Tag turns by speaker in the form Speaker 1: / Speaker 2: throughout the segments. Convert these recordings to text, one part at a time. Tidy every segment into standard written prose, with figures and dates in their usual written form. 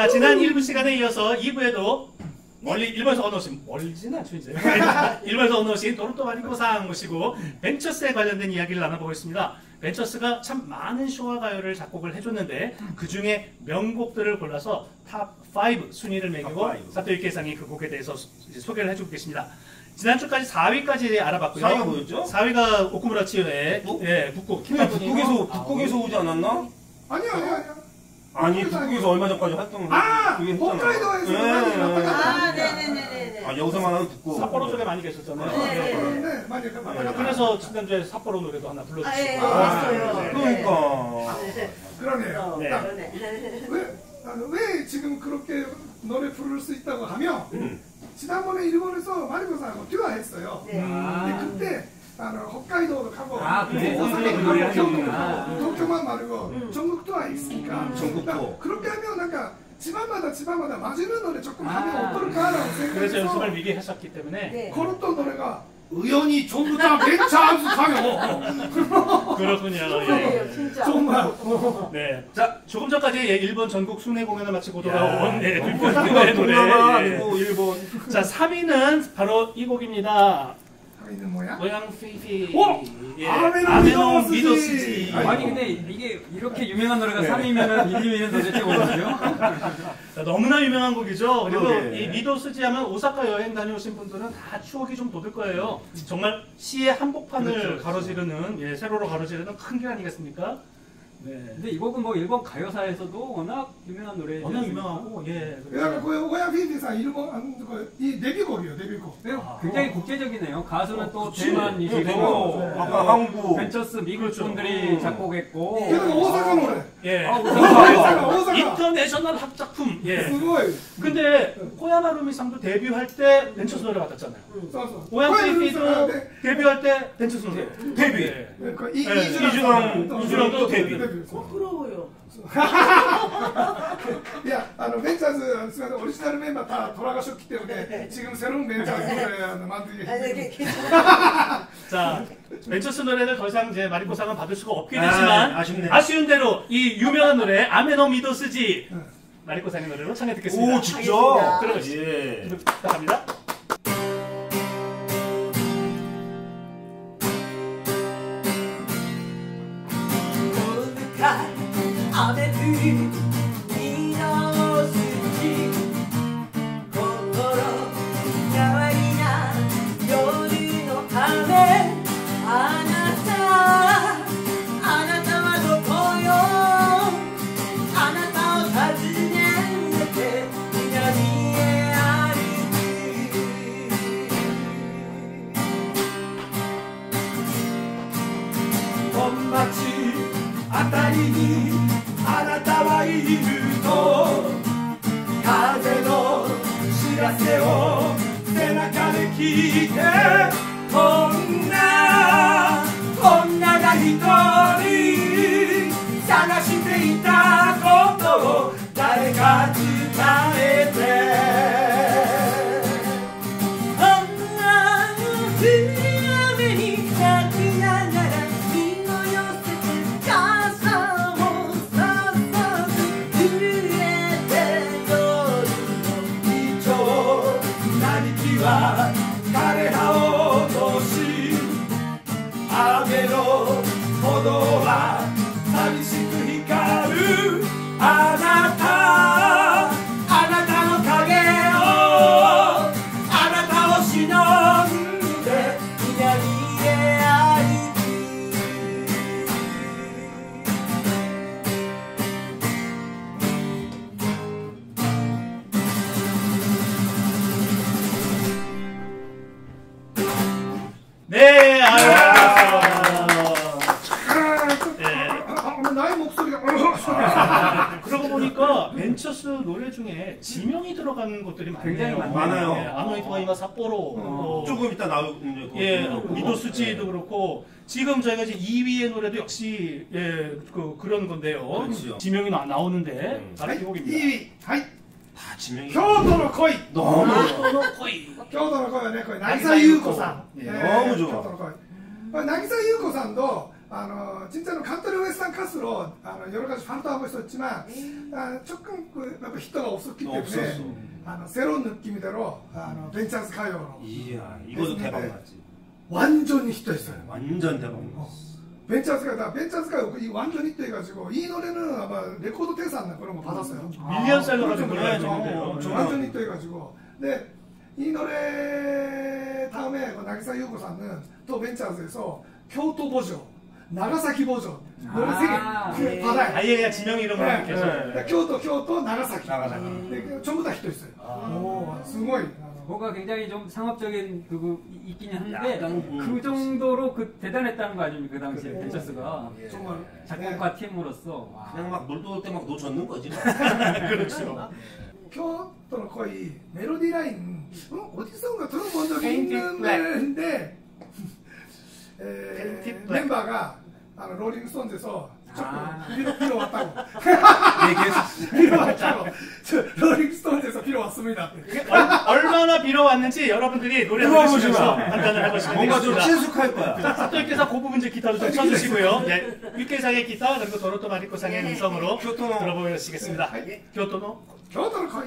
Speaker 1: 자, 지난 1부 시간에 이어서 2부에도 일본에서 언어신, 멀진 않죠, 이제. 일본에서 언어신 도로토 마리코상 모시고 벤처스에 관련된 이야기를 나눠보고 있습니다. 벤처스가 참 많은 쇼와 가요를 작곡을 해줬는데 그 중에 명곡들을 골라서 탑5 순위를 매기고 사토 유케이상이 그 곡에 대해서 이제 소개를 해주고 계십니다. 지난주까지 4위까지 알아봤고요.
Speaker 2: 4위가 뭐였죠?
Speaker 1: 4위가 오쿠무라 치요의 북곡.
Speaker 2: 북곡에서 오지 않았나?
Speaker 3: 아니요.
Speaker 2: 아니, 북극에서 얼마 전까지 활동을
Speaker 3: 홋카이도에서
Speaker 4: 네네네네.
Speaker 2: 아, 여기서만 하는 북극.
Speaker 1: 삿포로 쪽에 많이 계셨잖아요.
Speaker 3: 네, 많이
Speaker 1: 그래서 지난주에 삿포로 노래도 하나 불러주시고.
Speaker 2: 그러니까.
Speaker 3: 그러네요.
Speaker 1: 네.
Speaker 3: 왜 지금 그렇게 노래 부를 수 있다고 하면 지난번에 일본에서 마리코상하고 듀오했어요. 근데 그때 홋카이도도 가고 도쿄만 말고 전국 투어 있으니까
Speaker 2: 전국 투어.
Speaker 3: 그렇게 하면 지방마다 맞는 노래 조금 하면 어떨까라고 생각해서
Speaker 1: 그래서 연습을 미리 하셨기 때문에
Speaker 3: 그랬던 노래가 우연히 전부 다 벤처 암수하면
Speaker 1: 그렇군요.
Speaker 4: 예. 진짜.
Speaker 3: 정말
Speaker 1: 네. 자, 조금 전까지 일본 전국 순회 공연을 마치고 돌아온 듀오의 노래.
Speaker 2: 일본.
Speaker 1: 자, 3위는 바로 이 곡입니다.
Speaker 3: 있는 뭐야?
Speaker 1: 고양 피피.
Speaker 3: 아메노
Speaker 1: 미도스지.
Speaker 5: 아니 근데 이게 이렇게 유명한 노래가 3위면은 1위는 도대체 뭐죠?
Speaker 1: 너무나 유명한 곡이죠. 그리고 이 미도스지 하면 오사카 여행 다녀오신 분들은 다 추억이 좀 돋을 거예요. 정말 시의 한복판을 가로지르는 세로로 가로지르는 큰 길 아니겠습니까? 네.
Speaker 5: 근데 이 곡은 뭐 일본 가요사에서도 워낙 유명한 노래죠.
Speaker 1: 워낙 유명하고
Speaker 3: 오야 피피상 일본 이 데뷔곡이에요. 데뷔곡.
Speaker 5: 굉장히 국제적이네요. 가수는 또 대만이시고
Speaker 2: 아까 한국
Speaker 5: 벤처스 미국 분들이 작곡했고.
Speaker 3: 그리고 오사카 노래.
Speaker 1: 오사카 인터내셔널 합작품.
Speaker 3: 스고이.
Speaker 1: 근데 코야마루미상도 데뷔할 때 벤처스 노래 맡았잖아요. 오양 피피도 데뷔할 때 벤처스 노래. 데뷔. 이준왕도 데뷔.
Speaker 4: 부끄러워요.
Speaker 3: 벤처스 오리지널 멤버 다 돌아가셨기 때문에 지금 새로운 벤처스 노래 만들기.
Speaker 1: 자, 벤처스 노래를 더 이상 이제 마리코상은 받을 수가 없게 되지만 아쉬운 대로 이 유명한 노래 아메노 미도스지 마리코상의 노래로 청해 듣겠습니다.
Speaker 2: 오, 진짜?
Speaker 1: 들어보시죠. 부탁합니다.
Speaker 3: 나의 목소리가
Speaker 1: 그러고 보니까 벤처스 노래 중에 지명이 들어가는 것들이
Speaker 5: 굉장히
Speaker 2: 많아요.
Speaker 1: 아노이토가이마 삿포로
Speaker 2: 조금 이따 나올
Speaker 1: 미도스지도 그렇고 지금 저희가 이제 2위의 노래도 역시 그런 건데요.
Speaker 2: 그렇지요.
Speaker 1: 지명이 나오는데 바로 이 곡입니다.
Speaker 3: 2위.
Speaker 2: 다 지명이.
Speaker 3: 교도의恋.
Speaker 2: 너무
Speaker 3: 교도의恋はね、これ渚優子さん。
Speaker 2: 너무 좋아.
Speaker 3: 渚優子さんと 진짜로 칸토리 웨스턴 가수로 여러 가지 활동하고 있었지만 조금 약간 히트가 없었기 때문에
Speaker 2: 없었어.
Speaker 3: 새로운 느낌대로 벤처스 가요로
Speaker 2: 이야, 이것도 대박 났지.
Speaker 3: 완전히 히트했어요.
Speaker 2: 완전 대박 났어.
Speaker 3: 벤처스 가요 이 완전 히트해가지고 이 노래는 아마 레코드 대상 그런 거 받았어요.
Speaker 1: 밀리언셀러가 된
Speaker 3: 그렇죠.
Speaker 1: 걸로 알고 있는데요.
Speaker 3: 완전 히트해가지고. 근데 이 노래 다음에 나기사 유고사는 또 벤처스에서 교토 버전, 나가사키 버전 노래 세개 받아요.
Speaker 1: 아예 그냥 지명 이름으로
Speaker 3: 네.
Speaker 1: 계속.
Speaker 3: 네. 교토, 나가사키.
Speaker 2: 나가사키.
Speaker 3: 네, 전부 다 히트했어요. 오, 스고이.
Speaker 5: 뭐가 굉장히 좀 상업적인 그거 있긴 한데
Speaker 2: 약간,
Speaker 5: 그 정도로 그 대단했다는 거 아닙니까 그 당시에
Speaker 3: 그래.
Speaker 5: 벤처스가
Speaker 3: 정말
Speaker 5: 작곡가 팀으로서 와.
Speaker 2: 그냥 막 놀도 올 때 막 놓쳤는 거지.
Speaker 1: 그렇죠.
Speaker 3: 교토의 거의 멜로디 라인 어디선가 들어본 적이
Speaker 1: Painted
Speaker 3: 있는
Speaker 1: Black.
Speaker 3: 노래인데
Speaker 1: Painted Black.
Speaker 3: 멤버가 롤링스톤즈에서 조금 빌어 왔다고
Speaker 2: 얘기했어.
Speaker 3: 빌어 왔다고 롤링스톤즈에서 빌어 왔습니다.
Speaker 1: 얼마나 빌어왔는지 여러분들이 노래 들으시면서 판단을 해보시면
Speaker 2: 뭔가 좀
Speaker 1: 되겠습니다.
Speaker 2: 친숙할 거야.
Speaker 1: 사토이께서 그 부분 이제 기타도 좀 쳐주시고요. 네, 육개상의 기타 그리고 도로토 마리코상의 음성으로
Speaker 2: 교토노.
Speaker 1: 들어보시겠습니다. 교토노
Speaker 3: 교토의 거의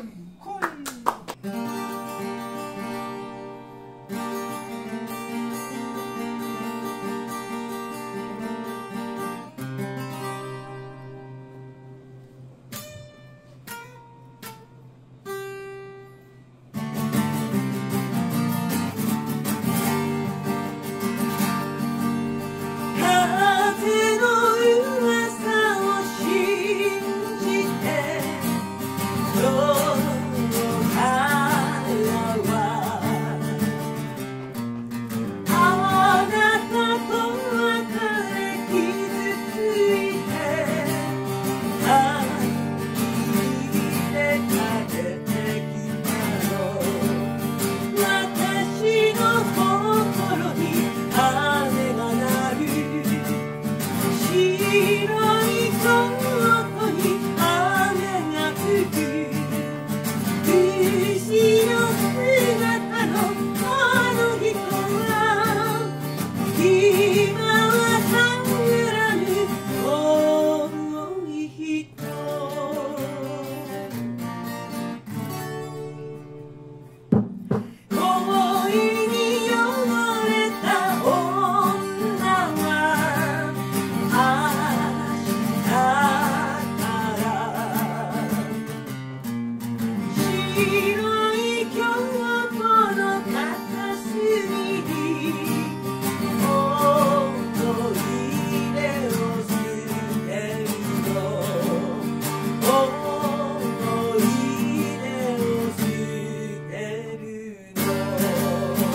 Speaker 6: 風の噂を信じて野原はあなたと別れ傷ついて入れかけてきたの私の心に雨が鳴る白い京都に雨が降る牛の姿のあの人は今は帰らぬ遠い人恋に汚れた女は明日から白い京都の片隅に思い出を捨てるの思い出を捨てるの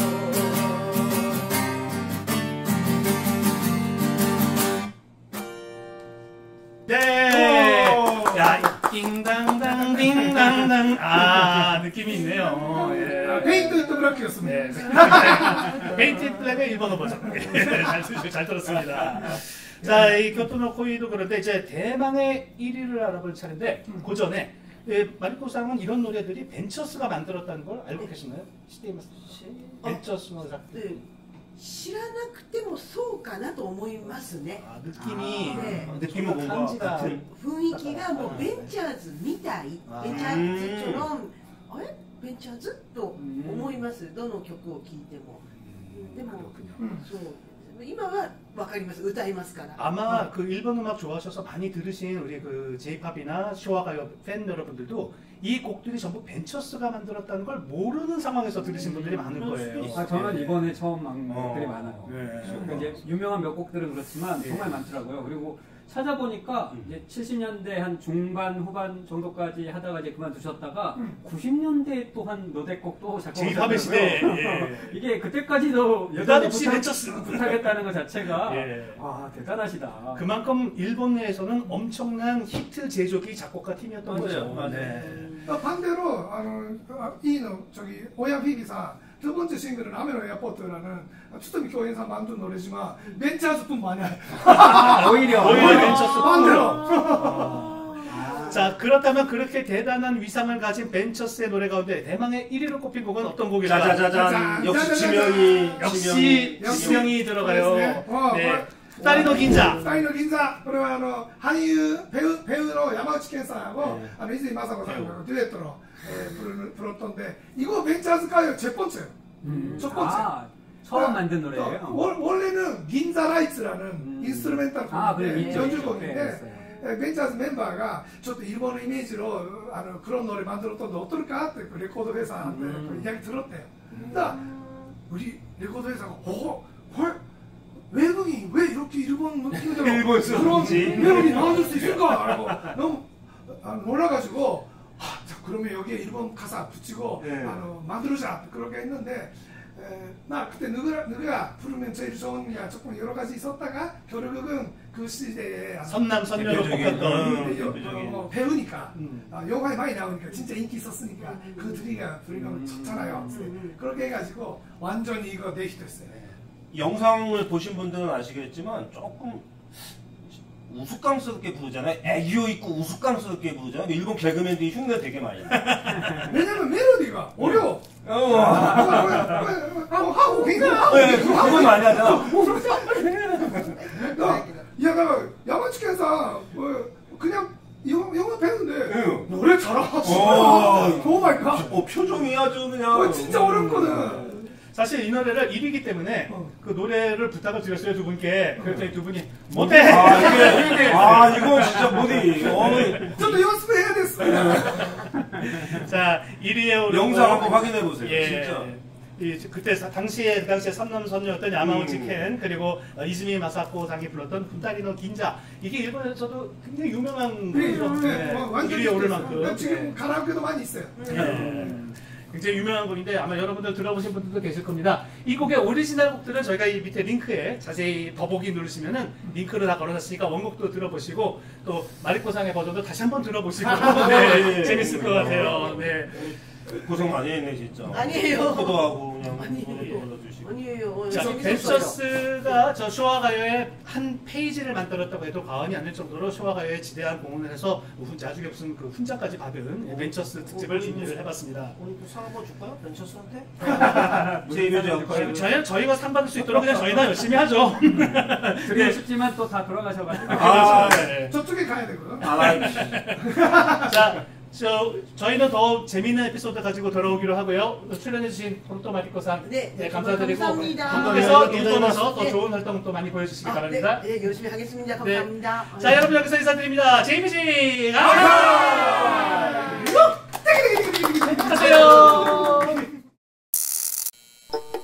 Speaker 1: 네. 야, 띵당당 띵당당. 아, 느낌이 있네요. 예.
Speaker 3: 페인트 있던 브라키였습니다.
Speaker 1: 네. 페인티드 블랙의 일본어 버전. 잘 들었습니다. 자, 이 교토노 코이도 그런데 이제 대망의 1위를 알아볼 차례인데 그 전에 마리코상은 이런 노래들이 벤처스가 만들었다는 걸 알고 계시나요? 시대이마스. 벤처스노 작.
Speaker 4: 知らなくてもそうかなと思いますね。
Speaker 1: 아, 느낌이
Speaker 4: 네.
Speaker 2: 느낌은 뭔가
Speaker 1: 간지가
Speaker 2: 같은.
Speaker 4: 雰囲気がもうベンチャーズみたい。ベンチャーズ처럼あれベンチャーズと思います。どの曲を聴いても。でもそう今はわかります。歌いますから。
Speaker 1: 아마 그 일본 음악 좋아하셔서 많이 들으신 우리 그 J-팝이나 쇼와가요 팬 여러분들도 이 곡들이 전부 벤처스가 만들었다는 걸 모르는 상황에서 들으신 분들이 많을 거예요.
Speaker 5: 아, 저는 이번에 처음 한 곡들이 많아요.
Speaker 1: 네.
Speaker 5: 그러니까 이제 유명한 몇 곡들은 그렇지만
Speaker 1: 네.
Speaker 5: 정말 많더라고요. 그리고 찾아보니까 이제 70년대 한 중반 후반 정도까지 하다가 이제 그만두셨다가 90년대에 또 한 너댓 곡도
Speaker 1: J-팝의 시대. 예.
Speaker 5: 이게 그때까지도
Speaker 1: 느닷없이 벤처스.
Speaker 5: 부탁했다는 것 자체가
Speaker 1: 예.
Speaker 5: 와 대단하시다.
Speaker 1: 그만큼 일본 내에서는 엄청난 히트 제조기 작곡가 팀이었던
Speaker 2: 맞아요.
Speaker 1: 거죠. 네.
Speaker 3: 반대로 이노 저기 오야피기사 두 번째 싱글은 아메노 에어포트라는 추토미 교인사 만든 노래지만 벤처스뿐만 아니야.
Speaker 5: 오히려
Speaker 1: 벤처스
Speaker 3: 반대로.
Speaker 1: 자, 그렇다면 그렇게 대단한 위상을 가진 벤처스의 노래 가운데 대망의 1위로 꼽힌 곡은 어떤 곡일까요?
Speaker 2: 짜자자잔. 역시 지명이.
Speaker 1: 역시 지명이 들어가요.
Speaker 3: 네.
Speaker 1: 네. 2人の銀座。
Speaker 3: 二人の銀座、これは俳優、ペウの山内健さんを、泉雅子さんのデュエットの、プロットンで、이거 벤처스 가요 첫 번째요. 첫 번째.
Speaker 5: 아, 처음 만든 노래예요.
Speaker 3: 원래는 긴자 라이츠라는 인스트루멘탈 곡인데,
Speaker 5: 그
Speaker 3: 연주곡인데, 벤처스 멤버가 ちょっと 일본 이미지로 그런 노래 만들었던데 어떨까?って 레코드 회사한테 그 이야기 들었대요. 그러니까 우리 레코드 회사가 헐 외국인 왜 이렇게 일본 느낌으로 그런 멜로디 나와줄 수 있을까? 라고 너무 놀라가지고 자, 그러면 여기에 일본 가사 붙이고 만들자 그렇게 했는데 그때 누구가 부르면 제일 좋은 게 조금 여러 가지 있었다가 결국은 그 시대에
Speaker 1: 선남 선녀로 뽑혔던
Speaker 3: 배우니까 영화에 많이 나오니까 진짜 인기 있었으니까 그 둘이가 좋잖아요. 그렇게 해가지고 완전히 이거 네히트했어요.
Speaker 2: 영상을 보신 분들은 아시겠지만 조금 우스꽝스럽게 부르잖아요. 애교 있고 우스꽝스럽게 부르잖아요. 일본 개그맨들이 흉내 되게 많이 내요.
Speaker 3: 왜냐면 멜로디가 어려워. 하고 굉장히
Speaker 2: 그건 많이 하잖아.
Speaker 3: 야, 나 야마치켄사 그냥 영화 배우인데 노래 잘하시네. 오 마이 갓.
Speaker 2: 표정이 아주 그냥
Speaker 3: 진짜 어렵거든.
Speaker 1: 사실 이 노래를 1위기 때문에 그 노래를 부탁을 드렸어요, 두 분께. 그랬더니 두 분이 못해!
Speaker 2: 이거 진짜 못해.
Speaker 3: 저도 연습해야 됐어요.
Speaker 1: 자, 1위에 오른
Speaker 2: 영상 한번 확인해 보세요.
Speaker 1: 예.
Speaker 2: 진짜.
Speaker 1: 그때 당시에 선남선녀였던 야마우치 켄 그리고 이즈미 마사코 상이 불렀던 군다리노 긴자 이게 일본에서도 굉장히 유명한 곡이죠. 네. 1위에 오를 만큼
Speaker 3: 지금 가라오케도 많이 있어요.
Speaker 1: 굉장히 유명한 곡인데 아마 여러분들 들어보신 분들도 계실 겁니다. 이 곡의 오리지널 곡들은 저희가 이 밑에 링크에 자세히 더보기 누르시면은 링크를 다 걸어놨으니까 원곡도 들어보시고 또 마리코상의 버전도 다시 한번 들어보시고 네, 재밌을 것 같아요. 네.
Speaker 2: 고생 많이 했네 진짜.
Speaker 4: 아니에요.
Speaker 2: 기도하고 그냥
Speaker 4: 아니에요.
Speaker 2: 올려주시고.
Speaker 4: 아니에요.
Speaker 1: 자, 벤처스가 저 쇼와가요의 한 페이지를 만들었다고 해도 과언이 아닐 정도로 쇼와가요에 지대한 공헌을 해서 나중에 무슨 그 훈장까지 받은 벤처스 특집을 준비를 해봤습니다.
Speaker 2: 오늘 상 한번 줄까요? 벤처스한테? 제 이미지
Speaker 1: 저희가 상 받을 수 있도록 그냥 저희나 열심히 하죠.
Speaker 5: 드리고 싶지만 또 다 돌아가셔가지고.
Speaker 1: 네.
Speaker 3: 저쪽에 가야 되거든.
Speaker 1: 자, 저희는 더 재미있는 에피소드 가지고 돌아오기로 하고요. 출연해주신 토로토 마리코상
Speaker 4: 네,
Speaker 1: 감사드리고
Speaker 4: 감사합니다.
Speaker 1: 한국에서 일본에서 더
Speaker 4: 네.
Speaker 1: 좋은 활동 또 많이 보여주시기 바랍니다.
Speaker 4: 네, 열심히 하겠습니다. 감사합니다.
Speaker 1: 자, 여러분 여기서 인사드립니다. 제이미씨 감사합니다. 가세요.